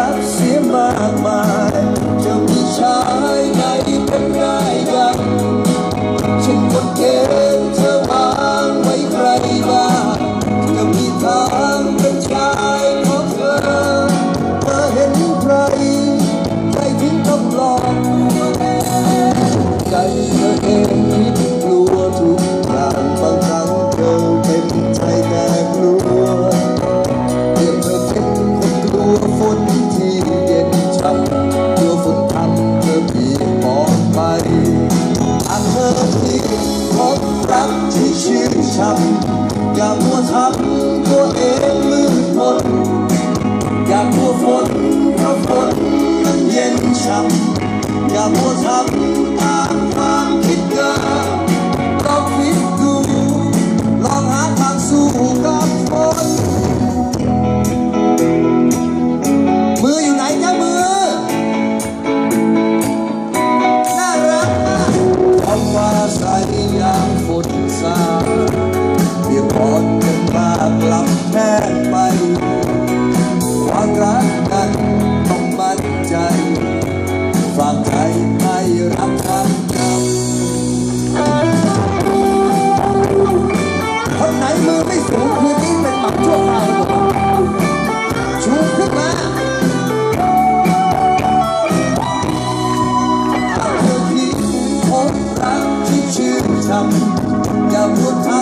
รักเสียมากมายจะมีชายไหนเป็นง่ายดังฉันคนเกณฑ์เธอวางไว้ใครบ้างจะมีทางเป็นชายของเธอเห็นใครใจถึงต้องหลอกใจเธอเองคิดกลัวทุกอย่างบางครั้งเธอเป็นใจแต่กลัวเรื่องเธอเป็นคนกลัวฝนที่เย็นช่ำกลัวฝนทำเธอเปียกหมองไปหากเธอที่พบรักที่ชื่นช่ำอย่ามัวทำตัวเองมืดมนอย่ากลัวฝนเพราะฝนนั้นเย็นช่ำอย่ามัวทำตามความคิดเกินลองคิดดูลองหาทางสู้กับฝนมืออยู่ไหนจ้ามือน่ารักมากท้องฟ้าใสอย่างฝนสาดเพียงพอจะมากลับแทนไปความรักนั้นต้องมั่นใจฝากใจให้รักทำจำคนไหนมือไม่สูงคืนนี้เป็นหมักชั่วคราวชูขึ้นมาหากเธอที่พบรักที่ชื่นชมอย่าพูด